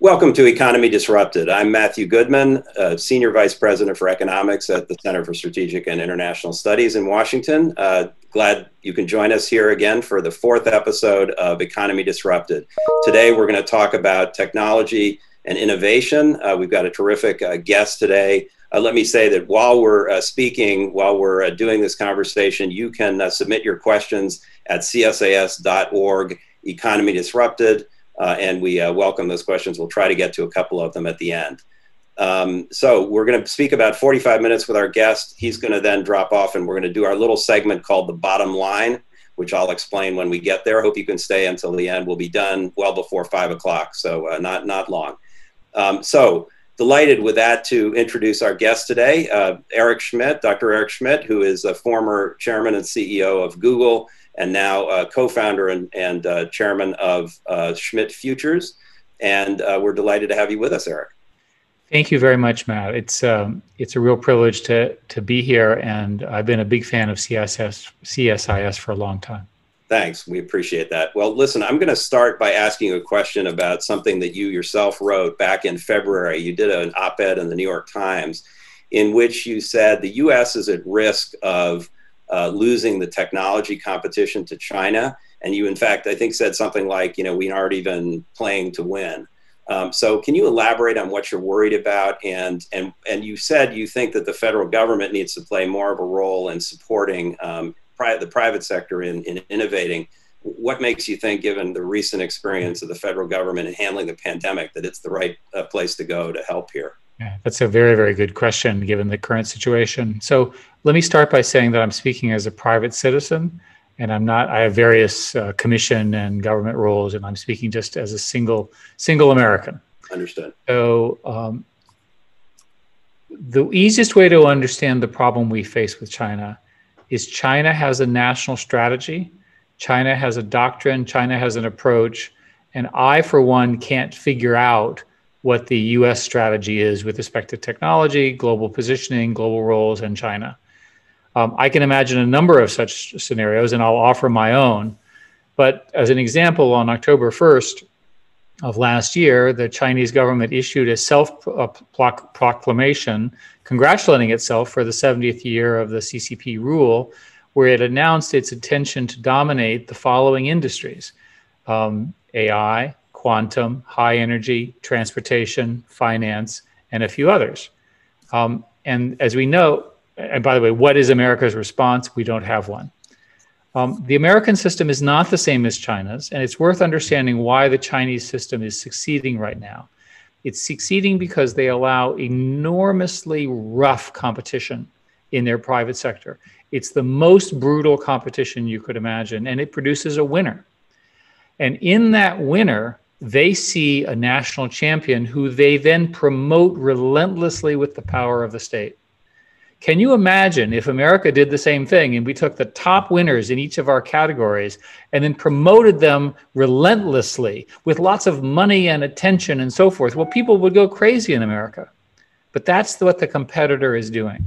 Welcome to Economy Disrupted. I'm Matthew Goodman, Senior Vice President for Economics at the Center for Strategic and International Studies in Washington. Glad you can join us here again for the fourth episode of Economy Disrupted. Today, we're going to talk about technology and innovation. We've got a terrific guest today. Let me say that while we're doing this conversation, you can submit your questions at csas.org, Economy Disrupted. And we welcome those questions. We'll try to get to a couple of them at the end. So we're going to speak about 45 minutes with our guest. He's going to then drop off and we're going to do our little segment called The Bottom Line, which I'll explain when we get there. Hope you can stay until the end. We'll be done well before 5 o'clock, so not long. So delighted with that to introduce our guest today, Eric Schmidt, Dr. Eric Schmidt, who is a former chairman and CEO of Google, and now co-founder and chairman of Schmidt Futures. And we're delighted to have you with us, Eric. Thank you very much, Matt. It's a real privilege to be here, and I've been a big fan of CSIS for a long time. Thanks. We appreciate that. Well, listen, I'm going to start by asking you a question about something that you yourself wrote back in February. You did an op-ed in the New York Times in which you said the U.S. is at risk of losing the technology competition to China. And you, in fact, I think said something like, we aren't even playing to win. So can you elaborate on what you're worried about? And you said you think that the federal government needs to play more of a role in supporting the private sector in innovating. What makes you think, given the recent experience of the federal government in handling the pandemic, that it's the right place to go to help here? Yeah, that's a very, very good question, given the current situation. So let me start by saying that I'm speaking as a private citizen, and I have various commission and government roles, and I'm speaking just as a single American. Understood. So the easiest way to understand the problem we face with China is China has a national strategy, China has a doctrine, China has an approach, and I, for one, can't figure out what the US strategy is with respect to technology, global positioning, global roles, and China. I can imagine a number of such scenarios, and I'll offer my own. But as an example, on October 1st of last year, the Chinese government issued a self-proclamation congratulating itself for the 70th year of the CCP rule, where it announced its intention to dominate the following industries: AI, quantum, high energy, transportation, finance, and a few others. And as we know, and by the way, what is America's response? We don't have one. The American system is not the same as China's, and it's worth understanding why the Chinese system is succeeding right now. It's succeeding because they allow enormously rough competition in their private sector. It's the most brutal competition you could imagine, and it produces a winner. And in that winner, they see a national champion who they then promote relentlessly with the power of the state. Can you imagine if America did the same thing and we took the top winners in each of our categories and then promoted them relentlessly with lots of money and attention and so forth? Well, people would go crazy in America. But that's what the competitor is doing.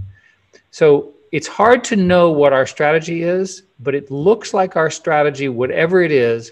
So it's hard to know what our strategy is, but it looks like our strategy, whatever it is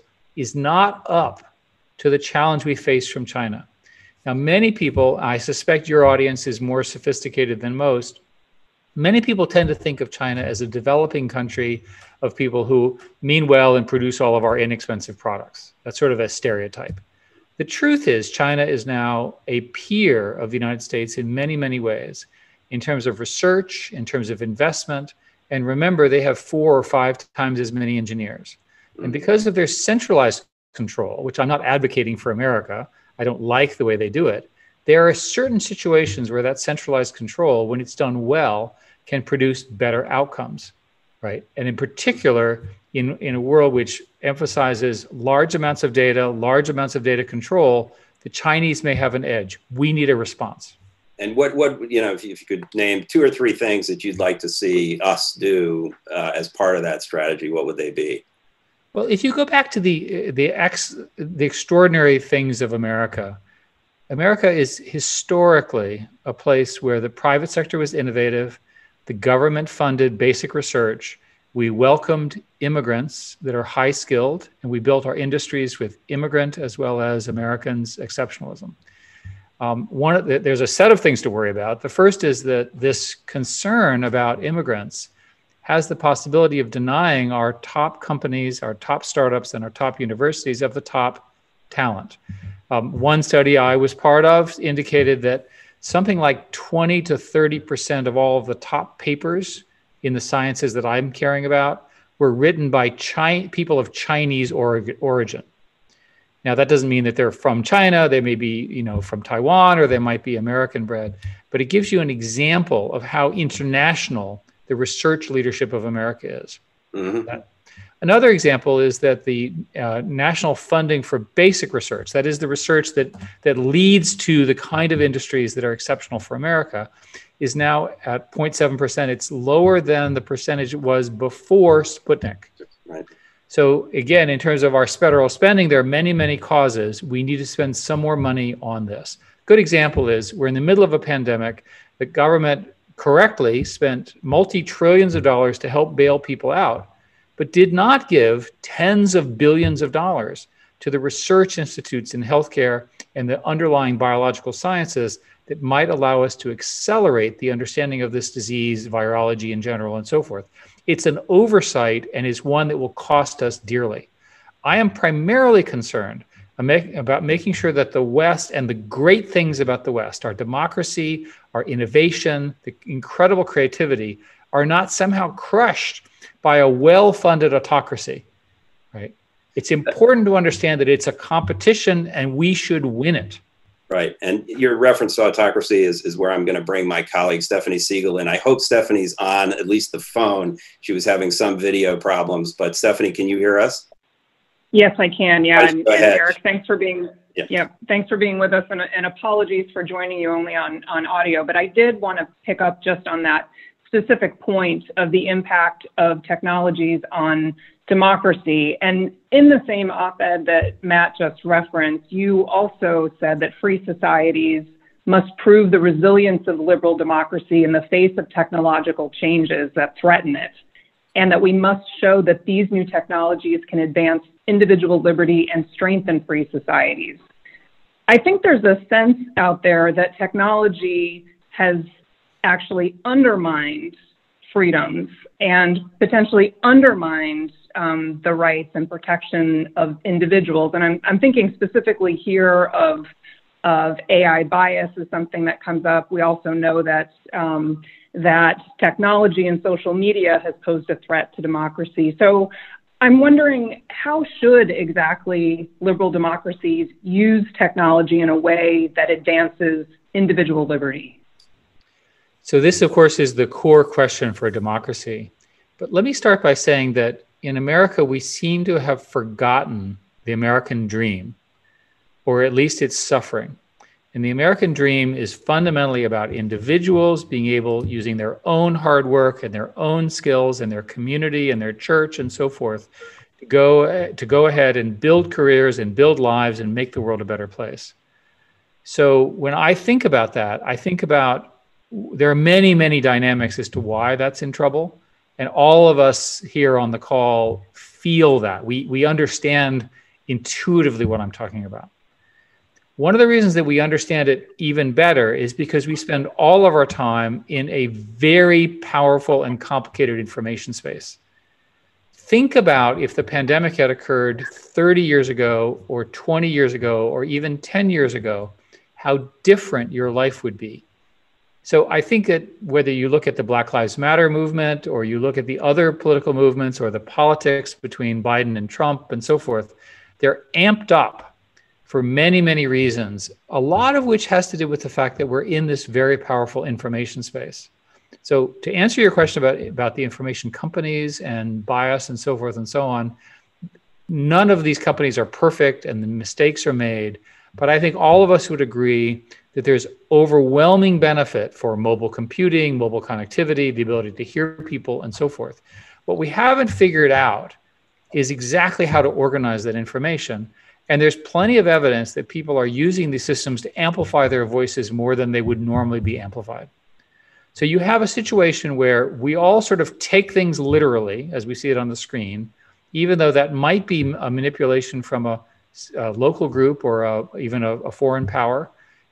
not up to the challenge we face from China. Now, many people, I suspect your audience is more sophisticated than most, many people tend to think of China as a developing country of people who mean well and produce all of our inexpensive products. That's sort of a stereotype. The truth is, China is now a peer of the United States in many, many ways, in terms of research, in terms of investment. And remember, they have 4 or 5 times as many engineers. And because of their centralized control, which I'm not advocating for America, I don't like the way they do it, there are certain situations where that centralized control, when it's done well, can produce better outcomes, right? And in particular, in a world which emphasizes large amounts of data control, the Chinese may have an edge. We need a response. And what if you could name 2 or 3 things that you'd like to see us do as part of that strategy, what would they be? Well, if you go back to the extraordinary things of America, America is historically a place where the private sector was innovative, the government funded basic research, we welcomed immigrants that are high skilled, and we built our industries with immigrant as well as Americans' exceptionalism. There's a set of things to worry about. The first is that this concern about immigrants has the possibility of denying our top companies, our top startups, and our top universities of the top talent. One study I was part of indicated that something like 20 to 30% of all of the top papers in the sciences that I'm caring about were written by people of Chinese origin. Now, that doesn't mean that they're from China. They may be, from Taiwan, or they might be American bred, but it gives you an example of how international the research leadership of America is. Mm-hmm. Another example is that the national funding for basic research, that is the research that leads to the kind of industries that are exceptional for America, is now at 0.7%. It's lower than the percentage it was before Sputnik. Right. So again, in terms of our federal spending, there are many, many causes. We need to spend some more money on this. Good example is we're in the middle of a pandemic. The government correctly spent multi-trillions of dollars to help bail people out, but did not give tens of billions of dollars to the research institutes in healthcare and the underlying biological sciences that might allow us to accelerate the understanding of this disease, virology in general, and so forth. It's an oversight and is one that will cost us dearly. I am primarily concerned about making sure that the West and the great things about the West, our democracy, our innovation, the incredible creativity, are not somehow crushed by a well-funded autocracy, right? It's important to understand that it's a competition and we should win it. Right. And your reference to autocracy is where I'm going to bring my colleague, Stephanie Siegel, in. I hope Stephanie's on at least the phone. She was having some video problems, but Stephanie, can you hear us? Yes, I can. Yeah. And Eric, thanks for being, thanks for being with us, and apologies for joining you only on audio, but I did want to pick up just on that specific point of the impact of technologies on democracy. And in the same op-ed that Matt just referenced, you also said that free societies must prove the resilience of liberal democracy in the face of technological changes that threaten it, and that we must show that these new technologies can advance individual liberty and strengthen free societies. I think there's a sense out there that technology has actually undermined freedoms and potentially undermined the rights and protection of individuals. And I'm thinking specifically here of AI bias is something that comes up. We also know that that technology and social media has posed a threat to democracy. So I'm wondering, how should exactly liberal democracies use technology in a way that advances individual liberty? So this, of course, is the core question for a democracy. But let me start by saying that in America, we seem to have forgotten the American dream, or at least its suffering. And the American dream is fundamentally about individuals being able, using their own hard work and their own skills and their community and their church and so forth, to go ahead and build careers and build lives and make the world a better place. So when I think about that, I think about there are many, many dynamics as to why that's in trouble. And all of us here on the call feel that. We understand intuitively what I'm talking about. One of the reasons that we understand it even better is because we spend all of our time in a very powerful and complicated information space. Think about if the pandemic had occurred 30 years ago or 20 years ago or even 10 years ago, how different your life would be. So I think that whether you look at the Black Lives Matter movement or you look at the other political movements or the politics between Biden and Trump and so forth, they're amped up for many, many reasons, a lot of which has to do with the fact that we're in this very powerful information space. So to answer your question about the information companies and bias and so forth and so on, none of these companies are perfect and the mistakes are made. But I think all of us would agree that there's overwhelming benefit for mobile computing, mobile connectivity, the ability to hear people and so forth. What we haven't figured out is exactly how to organize that information. And there's plenty of evidence that people are using these systems to amplify their voices more than they would normally be amplified. So you have a situation where we all sort of take things literally, as we see it on the screen, even though that might be a manipulation from a local group or even a foreign power.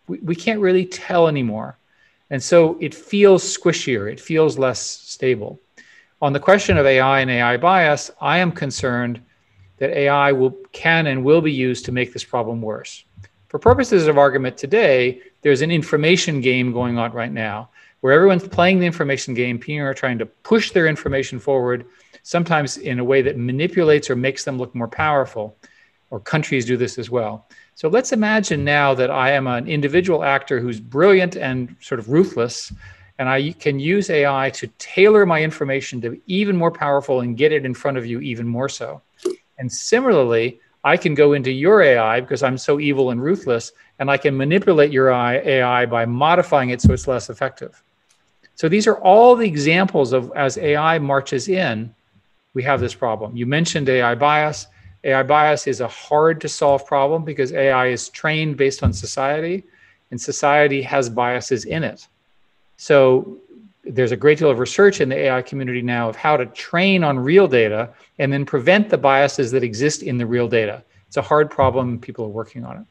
we can't really tell anymore. And so it feels squishier, it feels less stable. On the question of AI and AI bias, I am concerned that AI can and will be used to make this problem worse. For purposes of argument today, there's an information game going on right now where everyone's playing the information game. People are trying to push their information forward, sometimes in a way that manipulates or makes them look more powerful, or countries do this as well. So let's imagine now that I am an individual actor who's brilliant and sort of ruthless, and I can use AI to tailor my information to be even more powerful and get it in front of you even more so. And similarly, I can go into your AI because I'm so evil and ruthless, and I can manipulate your AI by modifying it so it's less effective. So these are all the examples of, as AI marches in, we have this problem. You mentioned AI bias. AI bias is a hard to solve problem because AI is trained based on society, and society has biases in it. So there's a great deal of research in the AI community now of how to train on real data and then prevent the biases that exist in the real data. It's a hard problem. People are working on it.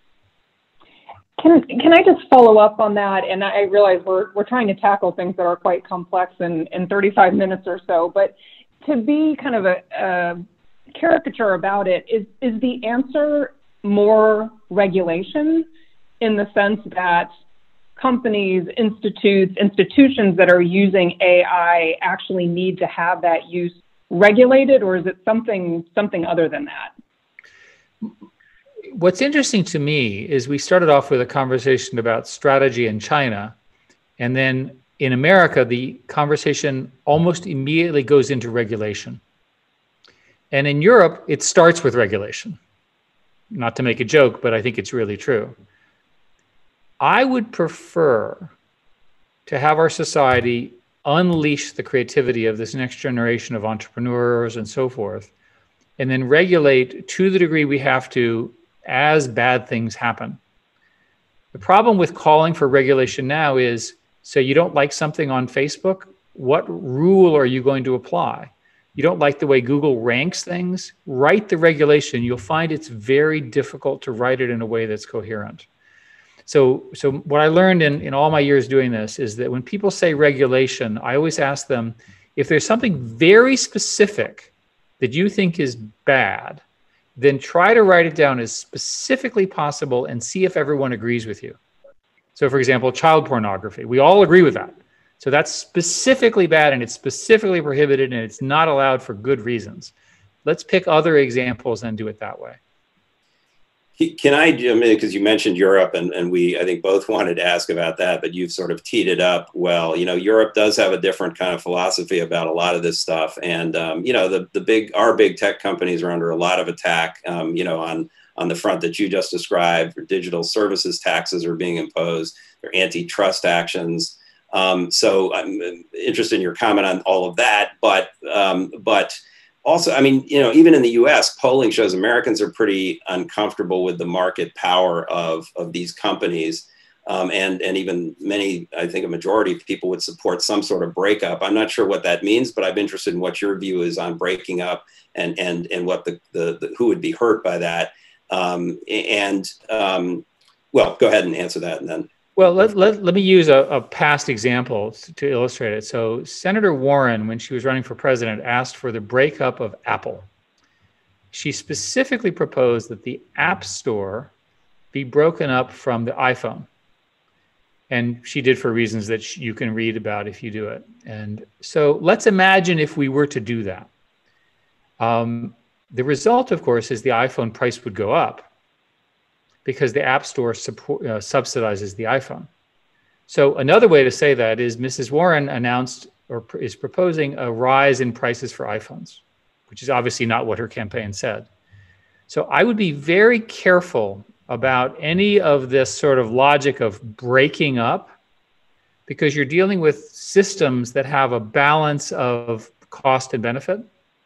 Can I just follow up on that? And I realize we're trying to tackle things that are quite complex in 35 minutes or so, but to be kind of a caricature about it, is the answer more regulation, in the sense that companies, institutions that are using AI actually need to have that use regulated, or is it something other than that? What's interesting to me is we started off with a conversation about strategy in China, and then in America, the conversation almost immediately goes into regulation. And in Europe, it starts with regulation. Not to make a joke, but I think it's really true. I would prefer to have our society unleash the creativity of this next generation of entrepreneurs and so forth, and then regulate to the degree we have to as bad things happen. The problem with calling for regulation now is, so you don't like something on Facebook, what rule are you going to apply? You don't like the way Google ranks things, write the regulation. You'll find it's very difficult to write it in a way that's coherent. So what I learned in all my years doing this is that when people say regulation, I always ask them, if there's something very specific that you think is bad, then try to write it down as specifically possible and see if everyone agrees with you. So for example, child pornography, we all agree with that. So that's specifically bad, and it's specifically prohibited, and it's not allowed for good reasons. Let's pick other examples and do it that way. Can I, because you mentioned Europe, and we, I think, both wanted to ask about that, but you've sort of teed it up well. You know, Europe does have a different kind of philosophy about a lot of this stuff. And, you know, our big tech companies are under a lot of attack, you know, on the front that you just described. Digital services taxes are being imposed. There are antitrust actions. So I'm interested in your comment on all of that, but also, I mean, you know, even in the US, polling shows Americans are pretty uncomfortable with the market power of these companies. And even many, I think a majority of people would support some sort of breakup. I'm not sure what that means, but I'm interested in what your view is on breaking up and what who would be hurt by that. Well, go ahead and answer that, and then. Well, let me use a past example to illustrate it. So Senator Warren, when she was running for president, asked for the breakup of Apple. She specifically proposed that the App Store be broken up from the iPhone. And she did for reasons that you can read about if you do it. And so let's imagine if we were to do that. The result, of course, is the iPhone price would go up, because the App Store subsidizes the iPhone. So another way to say that is Mrs. Warren announced or is proposing a rise in prices for iPhones, which is obviously not what her campaign said. So I would be very careful about any of this sort of logic of breaking up, because you're dealing with systems that have a balance of cost and benefit.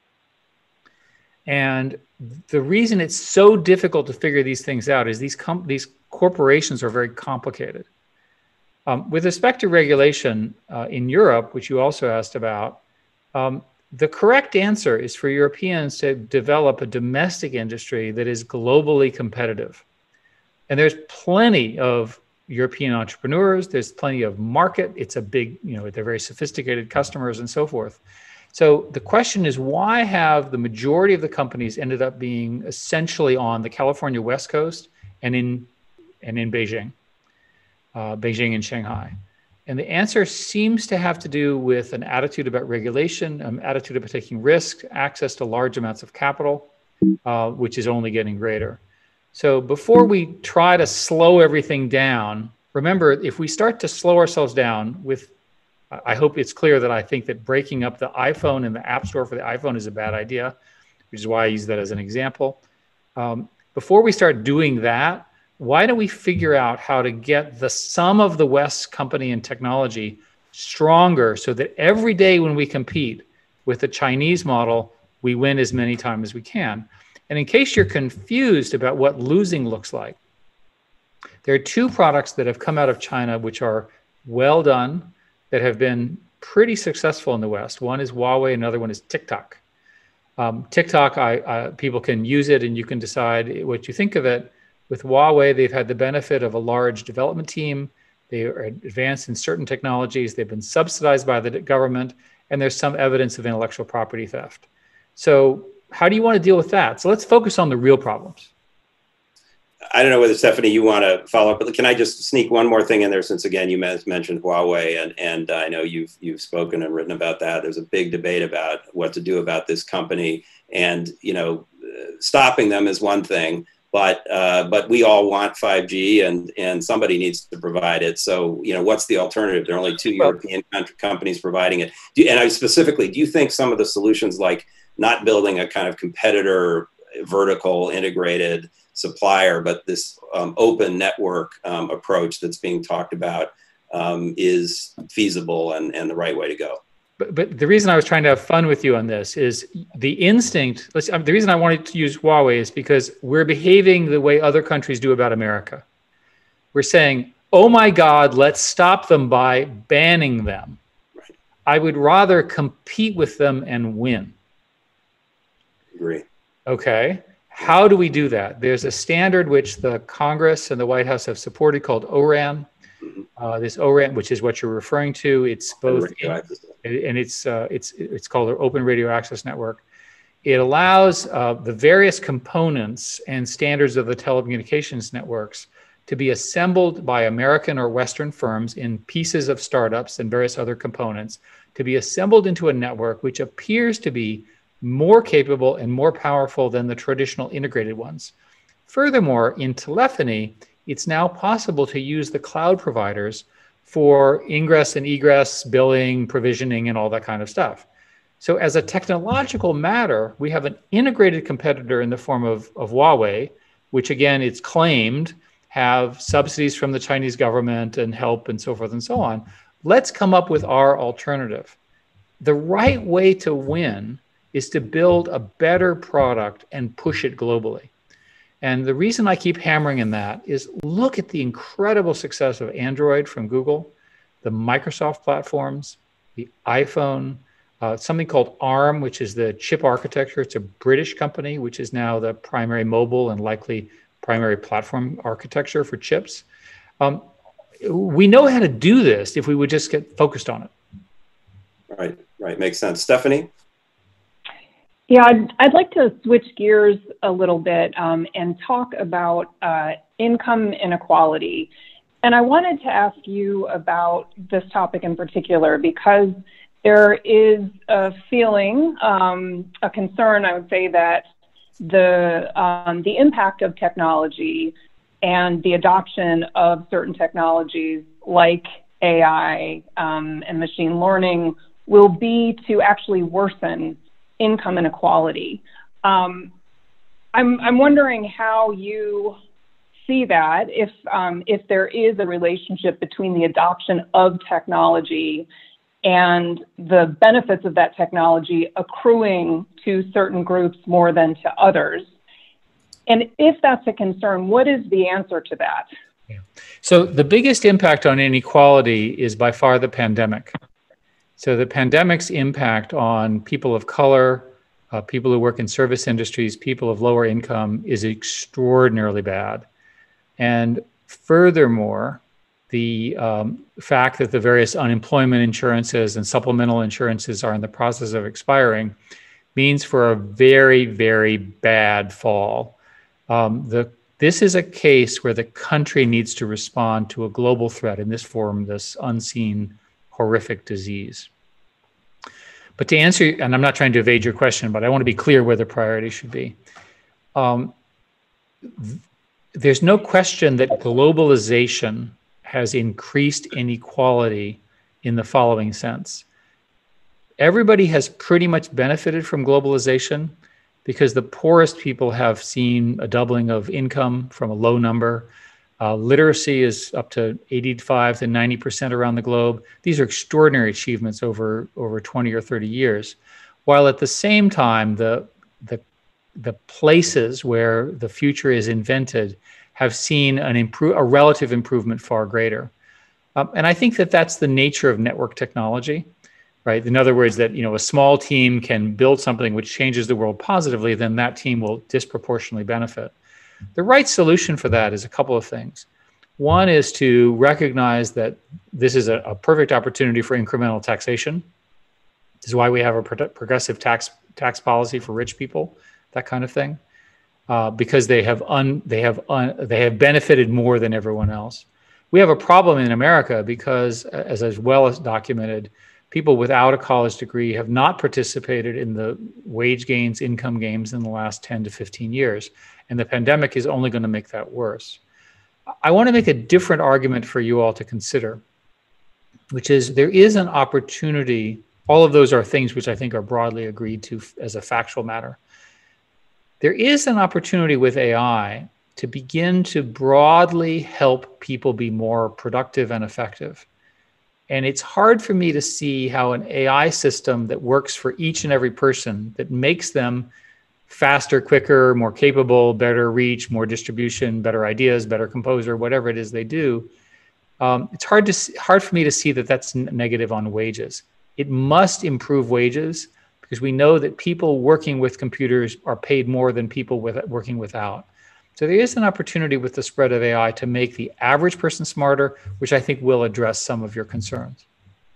And the reason it's so difficult to figure these things out is these corporations are very complicated. With respect to regulation in Europe, which you also asked about, the correct answer is for Europeans to develop a domestic industry that is globally competitive. And there's plenty of European entrepreneurs. There's plenty of market. It's a big, they're very sophisticated customers and so forth. So the question is, why have the majority of the companies ended up being essentially on the California West Coast and in Beijing, Beijing and Shanghai? And the answer seems to have to do with an attitude about regulation, an attitude about taking risk, access to large amounts of capital, which is only getting greater. So before we try to slow everything down, remember, if we start to slow ourselves down with, I hope it's clear that I think that breaking up the iPhone and the App Store for the iPhone is a bad idea, which is why I use that as an example. Before we start doing that, why don't we figure out how to get the sum of the West's company and technology stronger so that every day when we compete with the Chinese model, we win as many times as we can? And in case you're confused about what losing looks like, there are two products that have come out of China which are well done, that have been pretty successful in the West. One is Huawei, another one is TikTok. TikTok, people can use it and you can decide what you think of it. With Huawei, they've had the benefit of a large development team. They are advanced in certain technologies. They've been subsidized by the government, and there's some evidence of intellectual property theft. So how do you want to deal with that? So let's focus on the real problems. I don't know whether, Stephanie, you want to follow up, but can I just sneak one more thing in there, since, again, you mentioned Huawei, and I know you've spoken and written about that. There's a big debate about what to do about this company, and, stopping them is one thing, but we all want 5G, and somebody needs to provide it. So, what's the alternative? There are only two European companies providing it. And I specifically, do you think some of the solutions, like not building a kind of competitor vertical integrated supplier, but this open network approach that's being talked about is feasible and the right way to go? But the reason I was trying to have fun with you on this is the instinct. The reason I wanted to use Huawei is because we're behaving the way other countries do about America. We're saying, oh my God, let's stop them by banning them. Right. I would rather compete with them and win. Agree. Okay. How do we do that? There's a standard which the Congress and the White House have supported called ORAN. This ORAN, which is what you're referring to, it's both, and it's called an Open Radio Access Network. It allows the various components and standards of the telecommunications networks to be assembled by American or Western firms in pieces of startups and various other components to be assembled into a network which appears to be more capable and more powerful than the traditional integrated ones. Furthermore, in telephony, it's now possible to use the cloud providers for ingress and egress, billing, provisioning, and all that kind of stuff. So as a technological matter, we have an integrated competitor in the form of Huawei, which again, it's claimed have subsidies from the Chinese government and help and so forth and so on. Let's come up with our alternative. The right way to win is to build a better product and push it globally. And the reason I keep hammering in that is look at the incredible success of Android from Google, the Microsoft platforms, the iPhone, something called ARM, which is the chip architecture. It's a British company, which is now the primary mobile and likely primary platform architecture for chips. We know how to do this if we would just get focused on it. Right. Makes sense. Stephanie? Yeah, I'd like to switch gears a little bit and talk about income inequality. And I wanted to ask you about this topic in particular because there is a feeling, a concern, I would say, that the impact of technology and the adoption of certain technologies like AI and machine learning will be to actually worsen income inequality. I'm wondering how you see that, if there is a relationship between the adoption of technology and the benefits of that technology accruing to certain groups more than to others. And if that's a concern, what is the answer to that? Yeah. So the biggest impact on inequality is by far the pandemic. So the pandemic's impact on people of color, people who work in service industries, people of lower income is extraordinarily bad. And furthermore, the fact that the various unemployment insurances and supplemental insurances are in the process of expiring means for a very, very bad fall. This is a case where the country needs to respond to a global threat, in this form, this unseen, horrific disease. But to answer, and I'm not trying to evade your question, but I want to be clear where the priority should be. There's no question that globalization has increased inequality in the following sense. Everybody has pretty much benefited from globalization because the poorest people have seen a doubling of income from a low number. Literacy is up to 85 to 90% around the globe. These are extraordinary achievements over 20 or 30 years. While at the same time, the places where the future is invented have seen a relative improvement far greater. And I think that that's the nature of network technology, right? In other words, that a small team can build something which changes the world positively, then that team will disproportionately benefit. The right solution for that is a couple of things. One is to recognize that this is a perfect opportunity for incremental taxation. This is why we have a progressive tax policy for rich people, that kind of thing. Because they have benefited more than everyone else. We have a problem in America because, as well as documented, people without a college degree have not participated in the wage gains, income gains in the last 10 to 15 years. And the pandemic is only going to make that worse. I want to make a different argument for you all to consider, which is there is an opportunity. All of those are things which I think are broadly agreed to as a factual matter. There is an opportunity with AI to begin to broadly help people be more productive and effective. And it's hard for me to see how an AI system that works for each and every person, that makes them faster, quicker, more capable, better reach, more distribution, better ideas, better composer, whatever it is they do, it's hard for me to see that that's negative on wages. It must improve wages, because we know that people working with computers are paid more than people working without. So there is an opportunity with the spread of AI to make the average person smarter, which I think will address some of your concerns.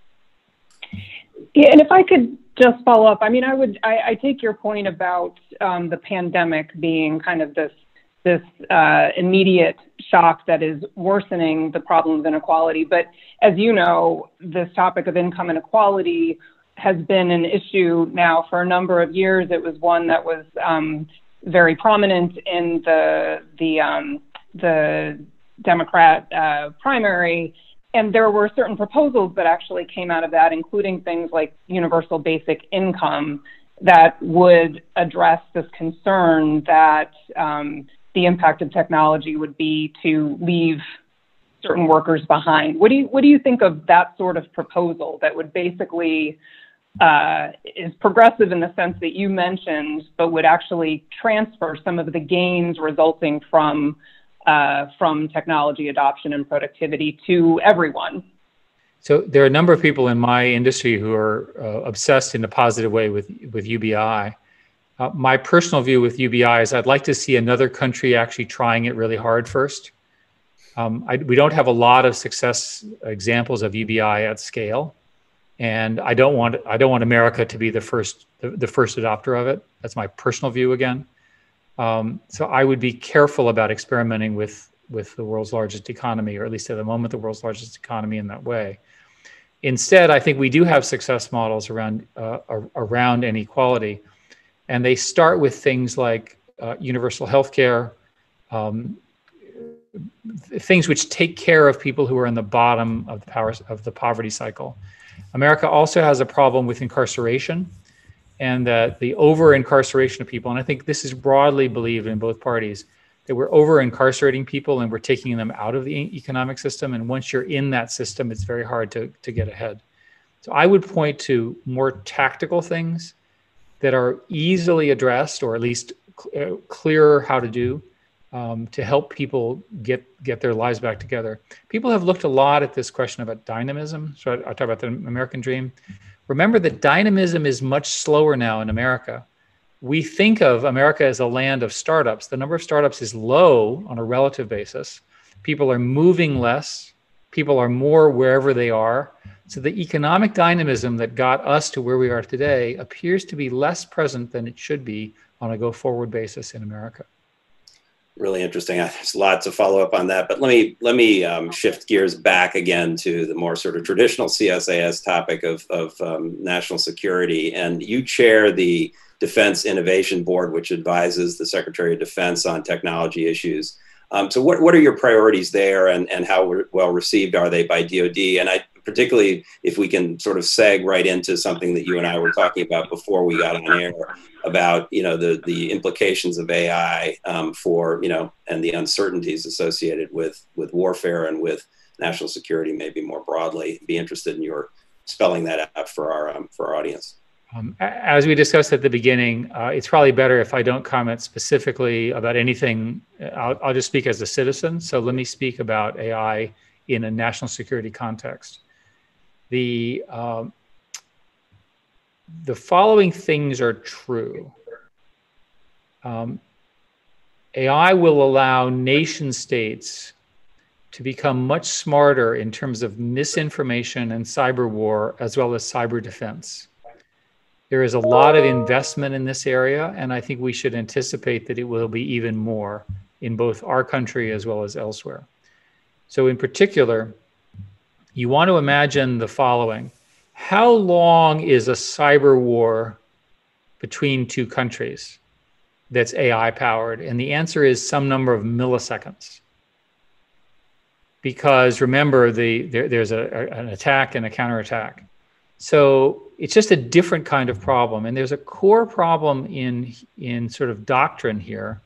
Yeah, and if I could just follow up, I mean, I take your point about the pandemic being kind of this immediate shock that is worsening the problem of inequality. But as you know, this topic of income inequality has been an issue now for a number of years. It was one that was very prominent in the Democrat primary, and there were certain proposals that actually came out of that, including things like universal basic income, that would address this concern that the impact of technology would be to leave certain workers behind. What do you think of that sort of proposal that would basically is progressive in the sense that you mentioned, but would actually transfer some of the gains resulting from technology adoption and productivity to everyone? So there are a number of people in my industry who are obsessed in a positive way with UBI. My personal view with UBI is I'd like to see another country actually trying it really hard first. We don't have a lot of success examples of UBI at scale. And I don't want America to be the first adopter of it. That's my personal view again. So I would be careful about experimenting with the world's largest economy, or at least at the moment, the world's largest economy in that way. Instead, I think we do have success models around inequality, and they start with things like universal health care, things which take care of people who are in the bottom of the poverty cycle. America also has a problem with incarceration, and that the over-incarceration of people, and I think this is broadly believed in both parties, that we're over-incarcerating people and we're taking them out of the economic system. And once you're in that system, it's very hard to get ahead. So I would point to more tactical things that are easily addressed, or at least clearer how to do, to help people get their lives back together. People have looked a lot at this question about dynamism. So I talk about the American dream. Remember that dynamism is much slower now in America. We think of America as a land of startups. The number of startups is low on a relative basis. People are moving less. People are more wherever they are. So the economic dynamism that got us to where we are today appears to be less present than it should be on a go-forward basis in America. Really interesting. There's a lot to follow up on that, but let me shift gears back again to the more sort of traditional CSIS topic of national security. And you chair the Defense Innovation Board, which advises the Secretary of Defense on technology issues. So what are your priorities there, and how well received are they by DoD? And particularly if we can sort of seg right into something that you and I were talking about before we got on air about, the implications of AI for, and the uncertainties associated with warfare and with national security, maybe more broadly. Be interested in your spelling that out for our audience. As we discussed at the beginning, it's probably better if I don't comment specifically about anything. I'll just speak as a citizen. So let me speak about AI in a national security context. The following things are true. AI will allow nation states to become much smarter in terms of misinformation and cyber war, as well as cyber defense. There is a lot of investment in this area, and I think we should anticipate that it will be even more in both our country as well as elsewhere. So in particular, you want to imagine the following. How long is a cyber war between two countries that's AI powered? And the answer is some number of milliseconds. Because remember, there's an attack and a counterattack. So it's just a different kind of problem. And there's a core problem in sort of doctrine here,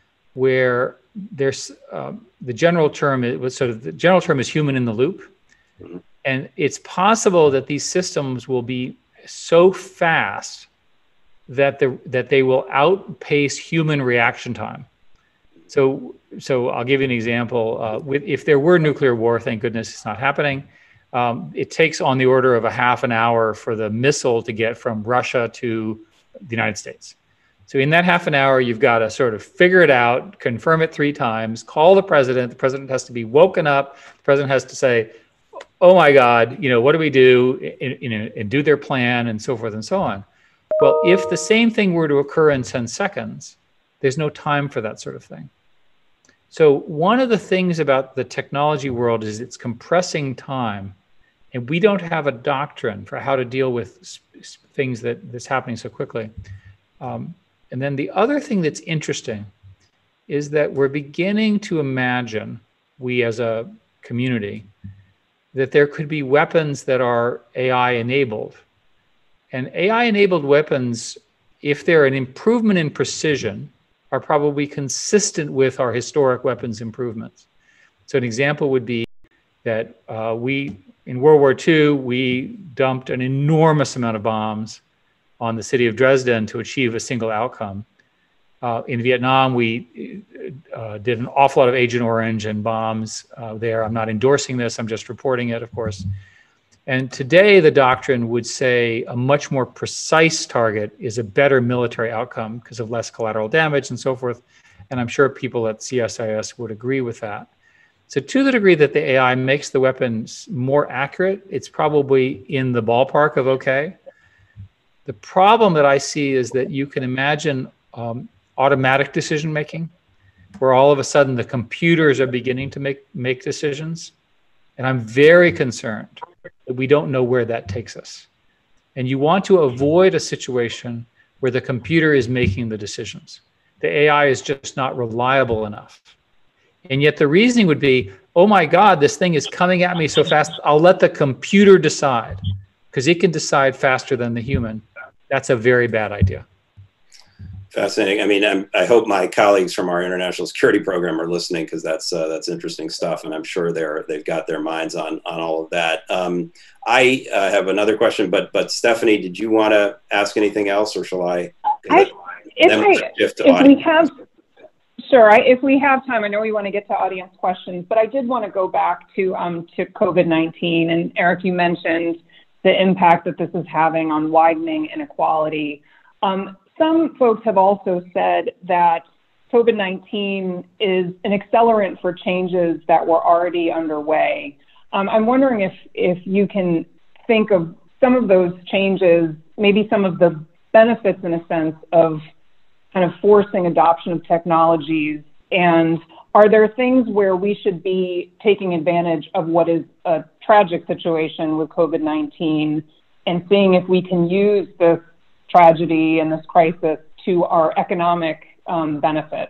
where there's the general term is human in the loop. And it's possible that these systems will be so fast that they will outpace human reaction time. So I'll give you an example. If there were nuclear war, thank goodness it's not happening. It takes on the order of a half an hour for the missile to get from Russia to the United States. So in that half an hour, you've got to sort of figure it out, confirm it 3 times, call the president. The president has to be woken up. The president has to say, oh my God, what do we do? And do their plan and so forth and so on. Well, if the same thing were to occur in 10 seconds, there's no time for that sort of thing. So one of the things about the technology world is it's compressing time, and we don't have a doctrine for how to deal with things that's happening so quickly. And then the other thing that's interesting is that we're beginning to imagine, we as a community, that there could be weapons that are AI enabled. And AI enabled weapons, if they're an improvement in precision, are probably consistent with our historic weapons improvements. So an example would be that in World War II, we dumped an enormous amount of bombs on the city of Dresden to achieve a single outcome. In Vietnam, we did an awful lot of Agent Orange and bombs there. I'm not endorsing this, I'm just reporting it, of course. And today, the doctrine would say a much more precise target is a better military outcome because of less collateral damage and so forth. And I'm sure people at CSIS would agree with that. So to the degree that the AI makes the weapons more accurate, it's probably in the ballpark of okay. The problem that I see is that you can imagine automatic decision-making, where all of a sudden the computers are beginning to make decisions. And I'm very concerned that we don't know where that takes us. And you want to avoid a situation where the computer is making the decisions. The AI is just not reliable enough. And yet the reasoning would be, oh my God, this thing is coming at me so fast, I'll let the computer decide, because it can decide faster than the human. That's a very bad idea. Fascinating. I mean, I hope my colleagues from our international security program are listening, because that's interesting stuff, and I'm sure they've got their minds on all of that. I have another question, but Stephanie, did you want to ask anything else, or shall I? If we have time, I know we want to get to audience questions, but I did want to go back to COVID-19, and Eric, you mentioned the impact that this is having on widening inequality. Some folks have also said that COVID-19 is an accelerant for changes that were already underway. I'm wondering if you can think of some of those changes, maybe some of the benefits in a sense of kind of forcing adoption of technologies, and are there things where we should be taking advantage of what is a tragic situation with COVID-19 and seeing if we can use this tragedy and this crisis to our economic benefit?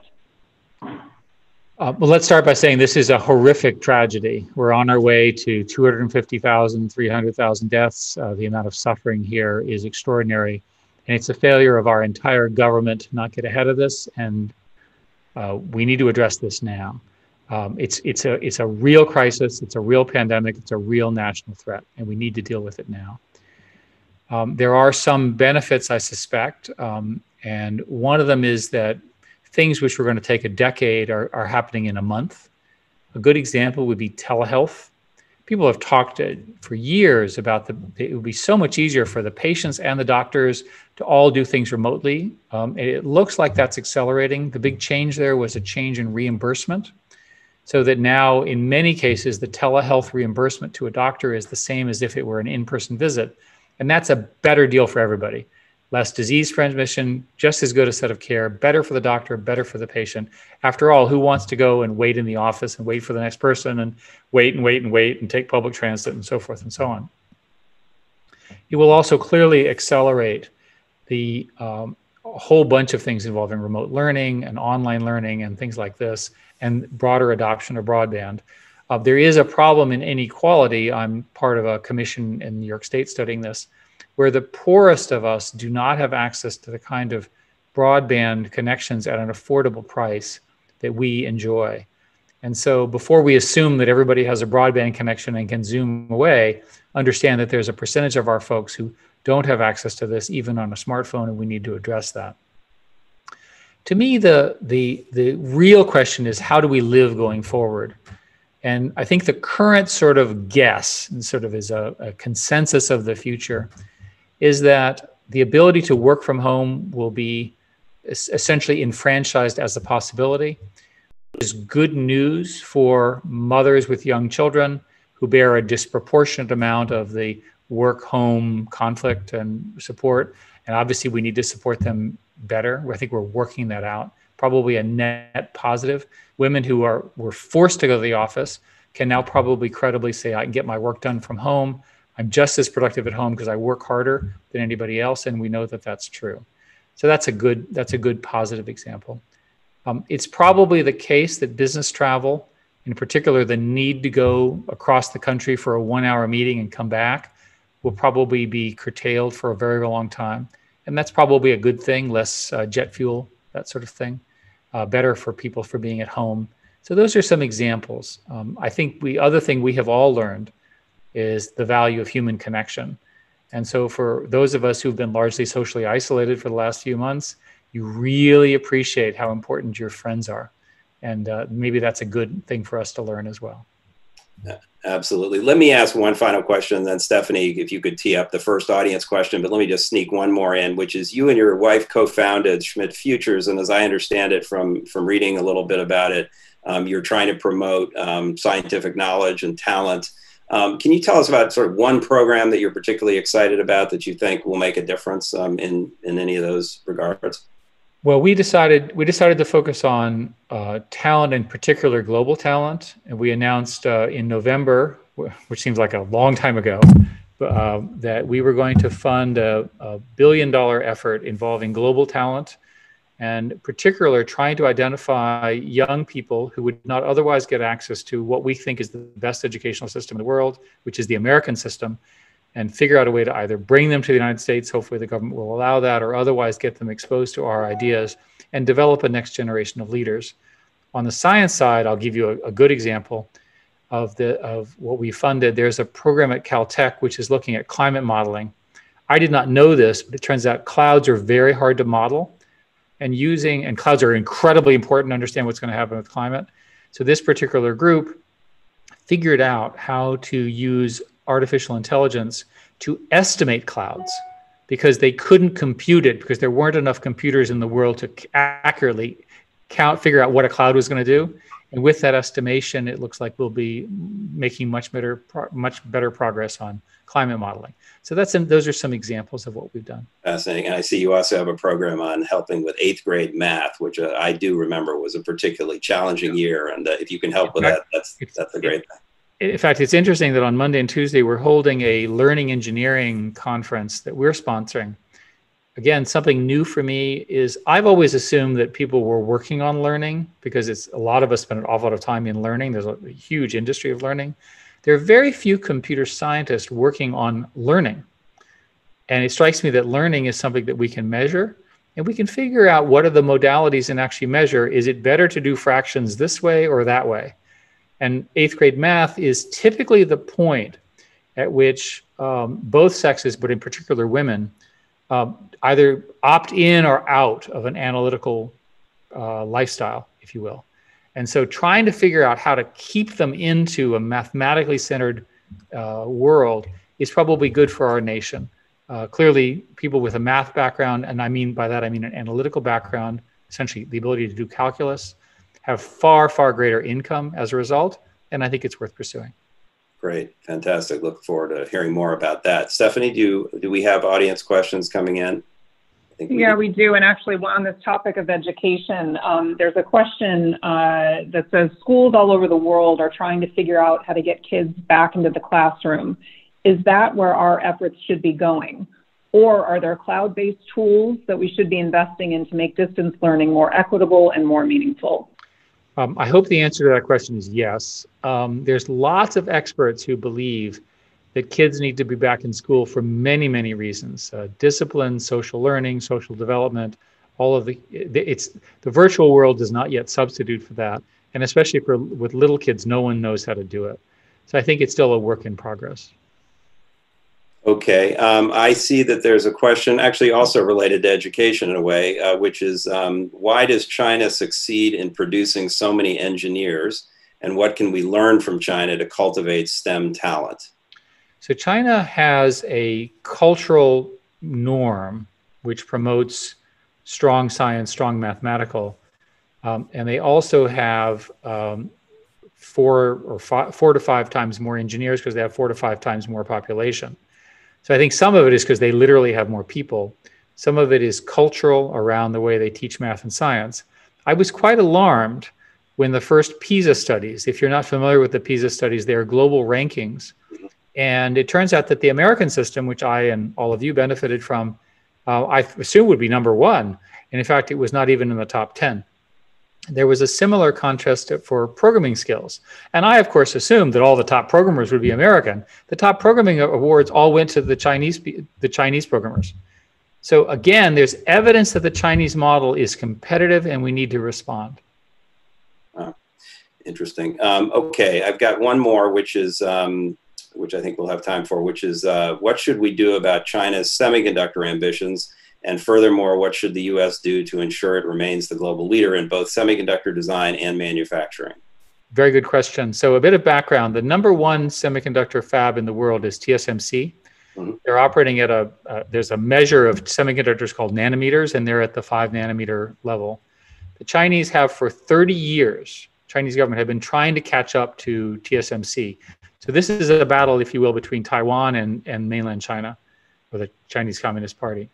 Well, let's start by saying this is a horrific tragedy. We're on our way to 250,000, 300,000 deaths. The amount of suffering here is extraordinary. And it's a failure of our entire government to not get ahead of this. And we need to address this now. It's a real crisis. It's a real pandemic. It's a real national threat. And we need to deal with it now. There are some benefits, I suspect. And one of them is that things which were going to take a decade are happening in a month. A good example would be telehealth. People have talked for years about it would be so much easier for the patients and the doctors to all do things remotely. It looks like that's accelerating. The big change there was a change in reimbursement, so that now in many cases, the telehealth reimbursement to a doctor is the same as if it were an in-person visit. And that's a better deal for everybody. Less disease transmission, just as good a set of care, better for the doctor, better for the patient. After all, who wants to go and wait in the office and wait for the next person and wait and take public transit and so forth and so on? It will also clearly accelerate the a whole bunch of things involving remote learning and online learning and things like this, and broader adoption of broadband. There is a problem in inequality. I'm part of a commission in New York State studying this, where the poorest of us do not have access to the kind of broadband connections at an affordable price that we enjoy. And so before we assume that everybody has a broadband connection and can Zoom away, understand that there's a percentage of our folks who don't have access to this, even on a smartphone, and we need to address that. To me, the real question is, how do we live going forward? And I think the current sort of guess, and sort of is a consensus of the future, is that the ability to work from home will be essentially enfranchised as a possibility. It's good news for mothers with young children who bear a disproportionate amount of the work-home conflict and support. And obviously we need to support them better. I think we're working that out. Probably a net positive. Women who were forced to go to the office can now probably credibly say, I can get my work done from home. I'm just as productive at home because I work harder than anybody else, and we know that that's true. So that's a good positive example. It's probably the case that business travel, in particular the need to go across the country for a 1-hour meeting and come back, will probably be curtailed for a very, very long time. And that's probably a good thing, less jet fuel, that sort of thing, better for people for being at home. So those are some examples. I think other thing we have all learned is the value of human connection. And so for those of us who've been largely socially isolated for the last few months, you really appreciate how important your friends are. And maybe that's a good thing for us to learn as well. Absolutely. Let me ask one final question, then Stephanie, if you could tee up the first audience question, but let me just sneak one more in, which is you and your wife co-founded Schmidt Futures. And as I understand it from reading a little bit about it, you're trying to promote scientific knowledge and talent. Can you tell us about sort of one program that you're particularly excited about that you think will make a difference in any of those regards? Well, we decided to focus on talent, in particular global talent, and we announced in November, which seems like a long time ago, that we were going to fund a $1 billion effort involving global talent, and in particular trying to identify young people who would not otherwise get access to what we think is the best educational system in the world, which is the American system, and figure out a way to either bring them to the United States, hopefully the government will allow that, or otherwise get them exposed to our ideas and develop a next generation of leaders. On the science side, I'll give you a good example of what we funded. There's a program at Caltech which is looking at climate modeling. I did not know this, but it turns out clouds are very hard to model, and clouds are incredibly important to understand what's going to happen with climate. So this particular group figured out how to use artificial intelligence to estimate clouds, because they couldn't compute it because there weren't enough computers in the world to accurately figure out what a cloud was going to do. And with that estimation, it looks like we'll be making much better progress on climate modeling. So those are some examples of what we've done. Fascinating. And I see you also have a program on helping with 8th grade math, which I do remember was a particularly challenging year. And if you can help with that, that's a great thing. In fact, it's interesting that on Monday and Tuesday, we're holding a learning engineering conference that we're sponsoring. Again, something new for me is I've always assumed that people were working on learning because a lot of us spend an awful lot of time in learning. There's a huge industry of learning. There are very few computer scientists working on learning. And it strikes me that learning is something that we can measure, and we can figure out what are the modalities and actually measure. Is it better to do fractions this way or that way? And 8th grade math is typically the point at which both sexes, but in particular women, either opt in or out of an analytical lifestyle, if you will. And so trying to figure out how to keep them into a mathematically centered world is probably good for our nation. Clearly, people with a math background, and by that I mean an analytical background, essentially the ability to do calculus, have far, far greater income as a result, and I think it's worth pursuing. Great, fantastic. Look forward to hearing more about that. Stephanie, do we have audience questions coming in? We do. And actually, on this topic of education, there's a question that says schools all over the world are trying to figure out how to get kids back into the classroom. Is that where our efforts should be going? Or are there cloud-based tools that we should be investing in to make distance learning more equitable and more meaningful? I hope the answer to that question is yes. There's lots of experts who believe that kids need to be back in school for many, many reasons. Discipline, social learning, social development, all of the virtual world does not yet substitute for that. And especially with little kids, no one knows how to do it. So I think it's still a work in progress. Okay, I see that there's a question actually also related to education in a way, which is why does China succeed in producing so many engineers, and what can we learn from China to cultivate STEM talent? So China has a cultural norm which promotes strong science, strong mathematical, and they also have 4 to 5 times more engineers because they have 4 to 5 times more population. So I think some of it is because they literally have more people. Some of it is cultural around the way they teach math and science. I was quite alarmed when the first PISA studies, if you're not familiar with the PISA studies, they are global rankings. And it turns out that the American system, which I and all of you benefited from, I assume would be #1. And in fact, it was not even in the top 10. There was a similar contest for programming skills. And I, of course, assumed that all the top programmers would be American. The top programming awards all went to the Chinese programmers. So again, there's evidence that the Chinese model is competitive and we need to respond. Interesting. Okay, I've got one more, which is, which I think we'll have time for, which is what should we do about China's semiconductor ambitions? And furthermore, what should the U.S. do to ensure it remains the global leader in both semiconductor design and manufacturing? Very good question. So a bit of background. The #1 semiconductor fab in the world is TSMC. Mm-hmm. They're operating at there's a measure of semiconductors called nanometers, and they're at the 5 nanometer level. The Chinese have for 30 years, Chinese government have been trying to catch up to TSMC. So this is a battle, if you will, between Taiwan and mainland China, or the Chinese Communist Party.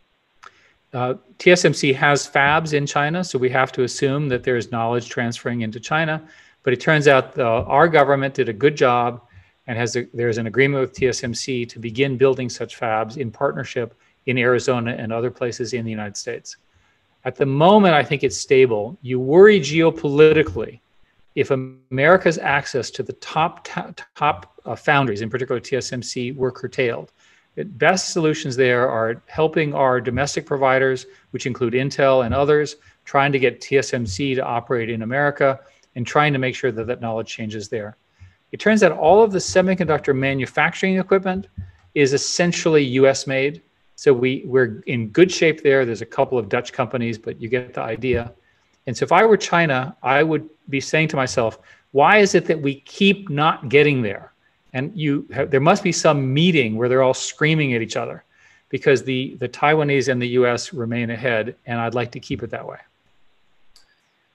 TSMC has fabs in China, so we have to assume that there's knowledge transferring into China. But it turns out our government did a good job and there's an agreement with TSMC to begin building such fabs in partnership in Arizona and other places in the United States. At the moment, I think it's stable. You worry geopolitically if America's access to the top foundries, in particular TSMC, were curtailed. The best solutions there are helping our domestic providers, which include Intel and others, trying to get TSMC to operate in America and trying to make sure that that knowledge changes there. It turns out all of the semiconductor manufacturing equipment is essentially US made. So we're in good shape there. There's a couple of Dutch companies, but you get the idea. And so if I were China, I would be saying to myself, why is it that we keep not getting there? And there must be some meeting where they're all screaming at each other because the Taiwanese and the US remain ahead, and I'd like to keep it that way.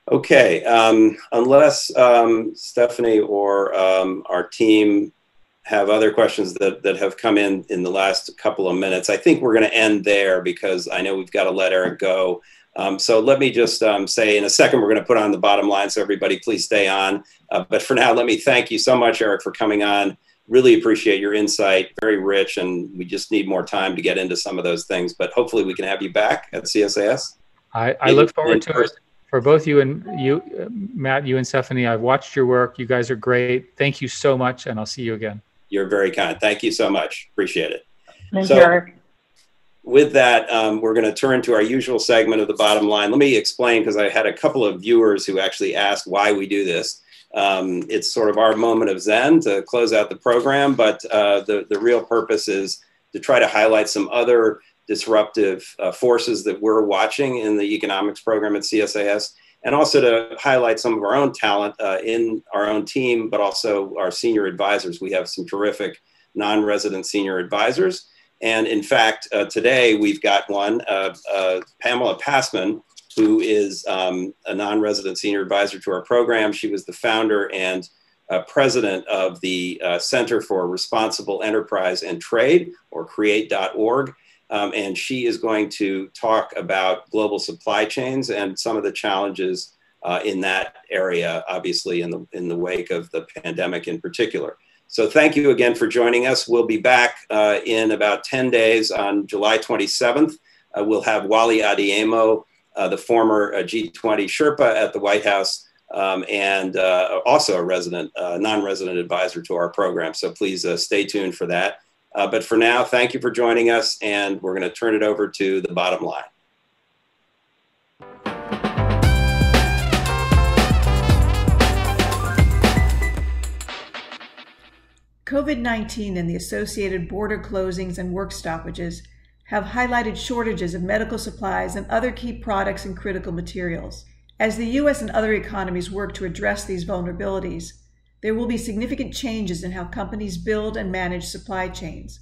Okay, unless Stephanie or our team have other questions that have come in the last couple of minutes, I think we're going to end there because I know we've got to let Eric go. So let me just say in a second, we're going to put on the bottom line, so everybody please stay on. But for now, let me thank you so much, Eric, for coming on. Really appreciate your insight, very rich, and we just need more time to get into some of those things. But hopefully we can have you back at CSIS. I look forward to it. For both you and Matt, you and Stephanie, I've watched your work. You guys are great. Thank you so much, and I'll see you again. You're very kind. Thank you so much. Appreciate it. Thank you, Eric. With that, we're going to turn to our usual segment of the bottom line. Let me explain, because I had a couple of viewers who actually asked why we do this. It's sort of our moment of Zen to close out the program, but the real purpose is to try to highlight some other disruptive forces that we're watching in the economics program at CSIS, and also to highlight some of our own talent in our own team, but also our senior advisors. We have some terrific non-resident senior advisors. And in fact, today we've got one, Pamela Passman, who is a non-resident senior advisor to our program. She was the founder and president of the Center for Responsible Enterprise and Trade, or create.org. And she is going to talk about global supply chains and some of the challenges in that area, obviously in the wake of the pandemic in particular. So thank you again for joining us. We'll be back in about 10 days on July 27th. We'll have Wally Adeyemo, the former G20 Sherpa at the White House, and also a non-resident advisor to our program. So please stay tuned for that. But for now, thank you for joining us, and we're going to turn it over to the bottom line. COVID-19 and the associated border closings and work stoppages have highlighted shortages of medical supplies and other key products and critical materials. As the U.S. and other economies work to address these vulnerabilities, there will be significant changes in how companies build and manage supply chains.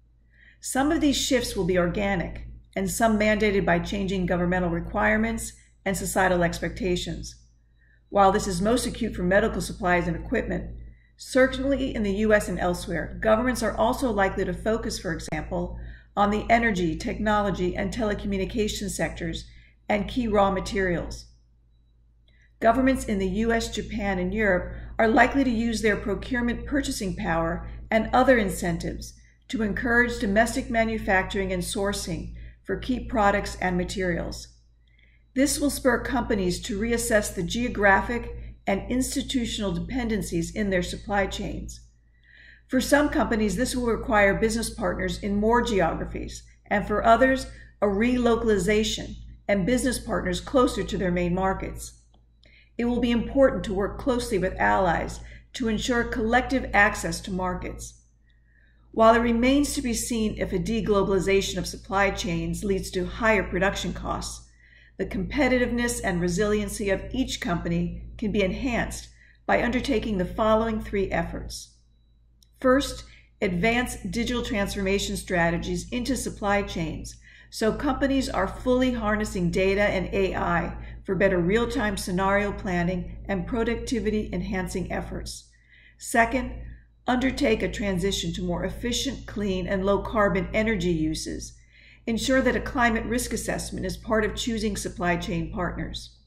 Some of these shifts will be organic, and some mandated by changing governmental requirements and societal expectations. While this is most acute for medical supplies and equipment, certainly in the U.S. and elsewhere, governments are also likely to focus, for example, on the energy, technology, and telecommunication sectors and key raw materials. Governments in the US, Japan, and Europe are likely to use their procurement purchasing power and other incentives to encourage domestic manufacturing and sourcing for key products and materials. This will spur companies to reassess the geographic and institutional dependencies in their supply chains. For some companies, this will require business partners in more geographies, and for others, a relocalization and business partners closer to their main markets. It will be important to work closely with allies to ensure collective access to markets. While it remains to be seen if a deglobalization of supply chains leads to higher production costs, the competitiveness and resiliency of each company can be enhanced by undertaking the following three efforts. First, advance digital transformation strategies into supply chains so companies are fully harnessing data and AI for better real-time scenario planning and productivity-enhancing efforts. Second, undertake a transition to more efficient, clean, and low-carbon energy uses. Ensure that a climate risk assessment is part of choosing supply chain partners.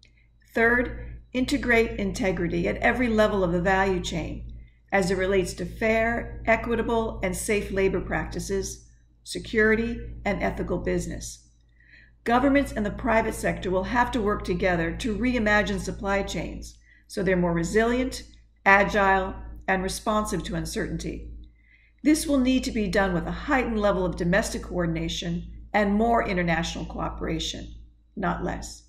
Third, integrate integrity at every level of the value chain as it relates to fair, equitable, and safe labor practices, security, and ethical business. Governments and the private sector will have to work together to reimagine supply chains so they're more resilient, agile, and responsive to uncertainty. This will need to be done with a heightened level of domestic coordination and more international cooperation, not less.